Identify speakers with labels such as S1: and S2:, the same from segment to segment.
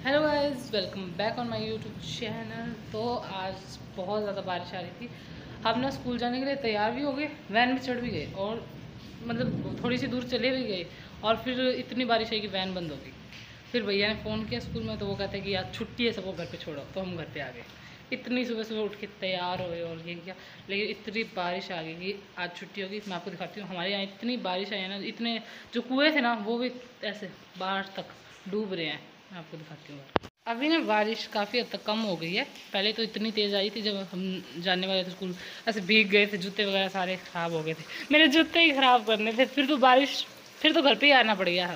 S1: Hello guys, welcome back on my YouTube channel. तो आज बहुत ज़्यादा बारिश आ रही थी। हम ना स्कूल जाने के लिए तैयार भी हो गए, वैन में चढ़ भी गए और मतलब थोड़ी सी दूर चले भी गए। और फिर इतनी बारिश आई कि वैन बंद हो गई। फिर भैया ने फ़ोन किया स्कूल में, तो वो कहते हैं कि आज छुट्टी है, सबको घर पे छोड़ो। तो हम घर पे आ गए। इतनी सुबह सुबह उठ के तैयार हुए और ये किया, लेकिन इतनी बारिश आ गई कि आज छुट्टी होगी। मैं आपको दिखाती हूँ, हमारे यहाँ इतनी बारिश आई है ना, इतने जो कुएँ थे ना वो भी ऐसे बाहर तक डूब रहे हैं। मैं आपको दिखाती हूँ। अभी ना बारिश काफ़ी हद तक कम हो गई है। पहले तो इतनी तेज़ आई थी, जब हम जाने वाले थे स्कूल ऐसे भीग गए थे, जूते वगैरह सारे ख़राब हो गए थे। मेरे जूते ही ख़राब करने थे, फिर तो बारिश, फिर तो घर पे ही आना पड़ गया था।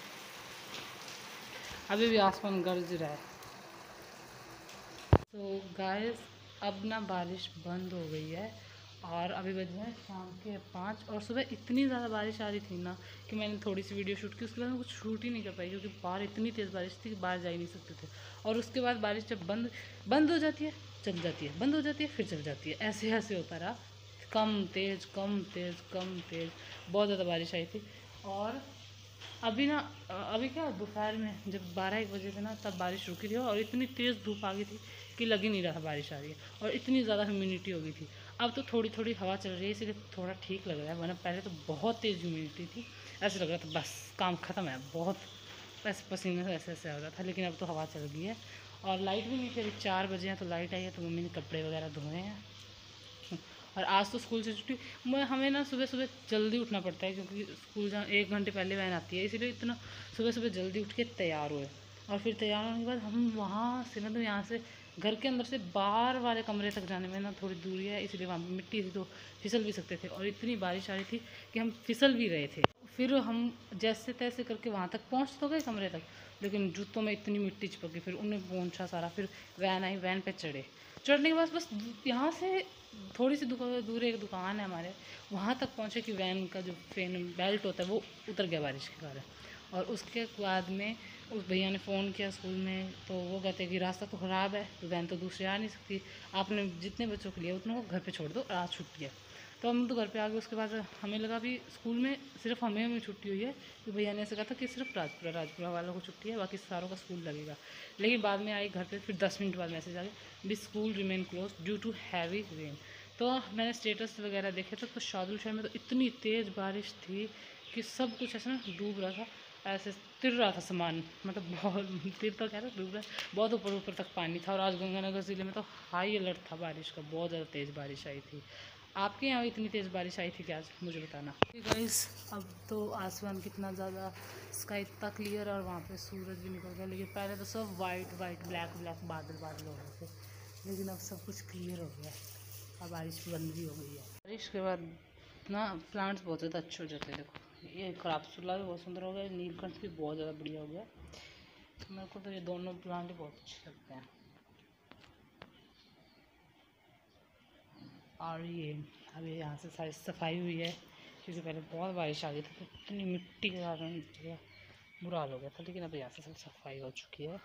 S1: अभी भी आसमान गरज रहा है। तो गाइस, अब ना बारिश बंद हो गई है और अभी बज रहे हैं शाम के 5। और सुबह इतनी ज़्यादा बारिश आ रही थी ना कि मैंने थोड़ी सी वीडियो शूट की, उसके बाद मैं कुछ शूट ही नहीं कर पाई क्योंकि बाहर इतनी तेज़ बारिश थी कि बाहर जा ही नहीं सकते थे। और उसके बाद बारिश जब बंद बंद हो जाती है, चल जाती है, बंद हो जाती है, फिर चल जाती है, ऐसे ऐसे होता रहा। कम तेज़, कम तेज़, कम तेज़, बहुत ज़्यादा बारिश आई थी। और अभी ना अभी क्या दोपहर में जब 12-1 बजे थे ना, तब बारिश रुकी थी और इतनी तेज़ धूप आ गई थी कि लग ही नहीं रहा था बारिश आ रही है। और इतनी ज़्यादा ह्यूमिडिटी हो गई थी। अब तो थोड़ी थोड़ी हवा चल रही है, इसलिए थोड़ा ठीक लग रहा है, वरना पहले तो बहुत तेज़ ह्यूमिडिटी थी। ऐसे लग रहा था बस काम ख़त्म है, बहुत ऐसे पसीने से ऐसे ऐसे आ रहा था। लेकिन अब तो हवा चल गई है और लाइट भी नहीं थी। अभी 4 बजे हैं तो लाइट आई है, तो मम्मी ने कपड़े वगैरह धोए हैं। और आज तो स्कूल से छुट्टी। मैं हमें ना सुबह सुबह जल्दी उठना पड़ता है क्योंकि स्कूल जा 1 घंटे पहले वैन आती है, इसीलिए इतना सुबह सुबह जल्दी उठ के तैयार हुए। और फिर तैयार होने के बाद हम वहाँ से मतलब यहाँ से घर के अंदर से बाहर वाले कमरे तक जाने में ना थोड़ी दूरी है, इसलिए वहाँ पर मिट्टी थी तो फिसल भी सकते थे। और इतनी बारिश आ रही थी कि हम फिसल भी रहे थे। फिर हम जैसे तैसे करके वहाँ तक पहुँच तो गए कमरे तक, लेकिन जूतों में इतनी मिट्टी चिपक गई। फिर उन्हें पोंछा सारा, फिर वैन आई, वैन पे चढ़े। चढ़ने के बाद बस यहाँ से थोड़ी सी दूर एक दुकान है हमारे, वहाँ तक पहुँचे कि वैन का जो फैन बेल्ट होता है वो उतर गया बारिश के कारण। और उसके बाद में उस भैया ने फ़ोन किया स्कूल में, तो वो कहते हैं कि रास्ता तो ख़राब है, तो वैन तो दूसरे आ नहीं सकती, आपने जितने बच्चों के लिए उतनों को घर पे छोड़ दो, आज छुट्टी है। तो हम तो घर पे आ गए। उसके बाद हमें लगा भी स्कूल में सिर्फ हमें छुट्टी हुई है, तो भैया ने ऐसे कहा था कि सिर्फ राजपुरा वालों को छुट्टी है, बाकी सारों का स्कूल लगेगा। लेकिन बाद में आई घर पे, फिर 10 मिनट बाद मैसेज आ गया, B school remain close due to heavy rain. तो मैंने स्टेटस वगैरह देखे थे, तो शादुल शहर में तो इतनी तेज़ बारिश थी कि सब कुछ ऐसा ना डूब रहा था, ऐसे तिर रहा था सामान, मतलब बहुत तिर तो क्या था, डूब रहा, बहुत ऊपर ऊपर तक पानी था। और आज गंगानगर ज़िले में तो हाई अलर्ट था बारिश का, बहुत ज़्यादा तेज़ बारिश आई थी। आपके यहाँ इतनी तेज़ बारिश आई थी क्या आज, मुझे बताना गाइस। अब तो आसमान कितना ज़्यादा, स्काई इतना क्लियर और वहाँ पे सूरज भी निकल गया। लेकिन पहले तो सब वाइट वाइट ब्लैक ब्लैक बादल बादल हो रहे थे, लेकिन अब सब कुछ क्लियर हो गया है। अब बारिश बंद भी हो गई है। बारिश के बाद ना प्लांट्स बहुत ज़्यादा अच्छे हो जाते हैं। देखो ये खराबसुला भी बहुत सुंदर हो गया, नीलकंठ भी बहुत ज़्यादा बढ़िया हो गया। मेरे को तो ये दोनों प्लांट ही बहुत अच्छे लगते हैं। और ये अभी यहाँ से सारी सफाई हुई है क्योंकि पहले बहुत बारिश आ गई थी, तो इतनी मिट्टी के कारण बुरा हाल हो गया था। लेकिन अभी यहाँ से सब सफाई हो चुकी है।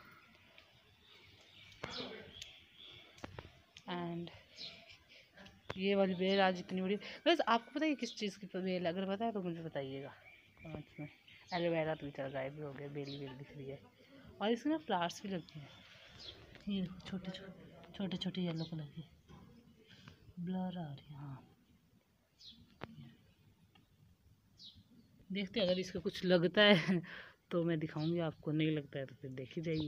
S1: एंड ये वाली बेल आज इतनी बड़ी, बस आपको पता है किस चीज़ की बेल, अगर पता है तो मुझे बताइएगा कमेंट्स में। एलोवेरा तो बेचारा गायब भी हो गया, बेल बेल दिख रही है। और इसमें फ्लावर्स भी लगते हैं, ये छोटे छोटे छोटे छोटे येलो कलर के, ब्लर आ रही है। हाँ देखते हैं, अगर इसका कुछ लगता है तो मैं दिखाऊंगी आपको, नहीं लगता है तो फिर देखी जाएगी।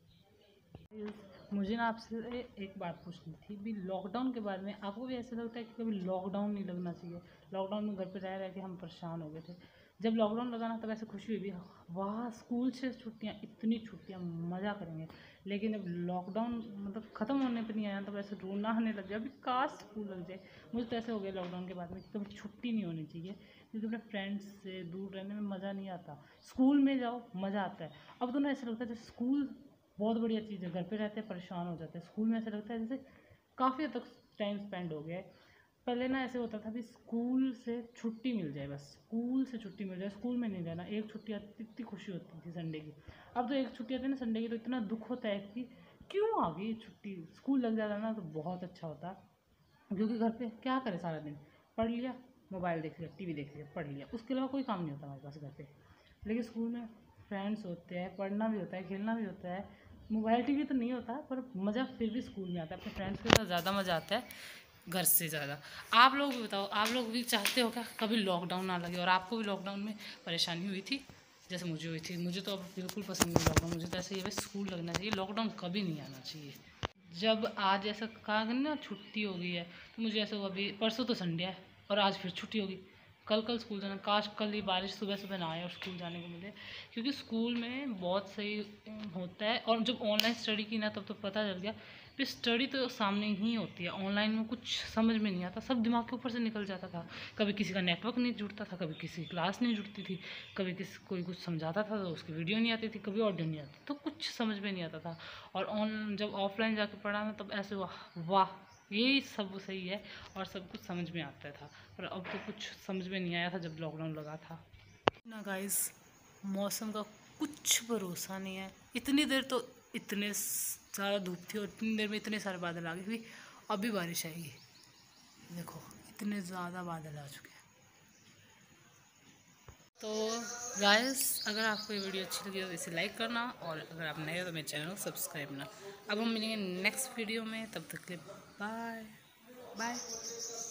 S1: मुझे ना आपसे एक बात पूछनी थी भी, लॉकडाउन के बारे में आपको भी ऐसा लगता है कि कभी लॉकडाउन नहीं लगना चाहिए? लॉकडाउन में घर पे रह रह के हम परेशान हो गए थे। जब लॉकडाउन लगा ना तब ऐसे खुशी हुई भी, वाह स्कूल से छुट्टियाँ, इतनी छुट्टियाँ, मज़ा करेंगे। लेकिन जब लॉकडाउन मतलब ख़त्म होने पर नहीं आया तब ऐसे रोना आने लग गया, अभी काश स्कूल लग जाए। मुझे तो ऐसे हो गया लॉकडाउन के बाद में कि कभी छुट्टी नहीं होनी चाहिए, क्योंकि अपने फ्रेंड्स से दूर रहने में मज़ा नहीं आता। स्कूल में जाओ मज़ा आता है। अब तो ना ऐसा लगता है जैसे स्कूल बहुत बढ़िया चीज़ है, घर पे रहते हैं परेशान हो जाते हैं, स्कूल में ऐसा लगता है जैसे काफ़ी हद तक टाइम स्पेंड हो गया है। पहले ना ऐसे होता था भी स्कूल से छुट्टी मिल जाए, बस स्कूल से छुट्टी मिल जाए, स्कूल में नहीं रहना, एक छुट्टी आती इतनी खुशी होती थी संडे की। अब तो एक छुट्टी आती है ना संडे की तो इतना दुख होता है कि क्यों आ गई छुट्टी। स्कूल लग जाता ना तो बहुत अच्छा होता, क्योंकि घर पे क्या करे सारा दिन, पढ़ लिया, मोबाइल देख लिया, टीवी देख लिया, पढ़ लिया, उसके अलावा कोई काम नहीं होता हमारे पास घर पे। लेकिन स्कूल में फ्रेंड्स होते हैं, पढ़ना भी होता है, खेलना भी होता है, मोबाइल टीवी तो नहीं होता पर मज़ा फिर भी स्कूल में आता है, अपने फ्रेंड्स के साथ ज़्यादा मज़ा आता है घर से ज़्यादा। आप लोग भी बताओ, आप लोग भी चाहते हो क्या कभी लॉकडाउन ना लगे और आपको भी लॉकडाउन में परेशानी हुई थी जैसे मुझे हुई थी? मुझे तो अब बिल्कुल पसंद नहीं लॉकडाउन, मुझे तो ऐसे ये बस स्कूल लगना चाहिए, लॉकडाउन कभी नहीं आना चाहिए। जब आज ऐसा कहा कि ना छुट्टी हो गई है तो मुझे ऐसा हुआ, अभी परसों तो संडे है और आज फिर छुट्टी होगी, कल कल स्कूल जाना, काश कल ही बारिश सुबह सुबह ना आए और स्कूल जाने को मिले, क्योंकि स्कूल में बहुत सही होता है। और जब ऑनलाइन स्टडी की ना तब तो पता चल गया कि स्टडी तो सामने ही होती है, ऑनलाइन में कुछ समझ में नहीं आता, सब दिमाग के ऊपर से निकल जाता था। कभी किसी का नेटवर्क नहीं जुड़ता था, कभी किसी की क्लास नहीं जुड़ती थी, कभी किसी कोई कुछ समझाता था तो उसकी वीडियो नहीं आती थी, कभी ऑडियो नहीं आती, तो कुछ समझ में नहीं आता था। और ऑन जब ऑफलाइन जाके पढ़ा ना तब ऐसे वाह वाह यही सब सही है और सब कुछ समझ में आता था। पर अब तो कुछ समझ में नहीं आया था जब लॉकडाउन लगा था ना गाइस। मौसम का कुछ भरोसा नहीं है, इतनी देर तो इतने ज़्यादा धूप थी और इतनी देर में इतने सारे बादल आ गए कि अभी बारिश आएगी। देखो इतने ज़्यादा बादल आ चुके हैं। तो गाइस अगर आपको ये वीडियो अच्छी लगी तो इसे लाइक करना और अगर आप नए हो तो मेरे चैनल को सब्सक्राइब करना। अब हम मिलेंगे नेक्स्ट वीडियो में, तब तक के लिए बाय बाय।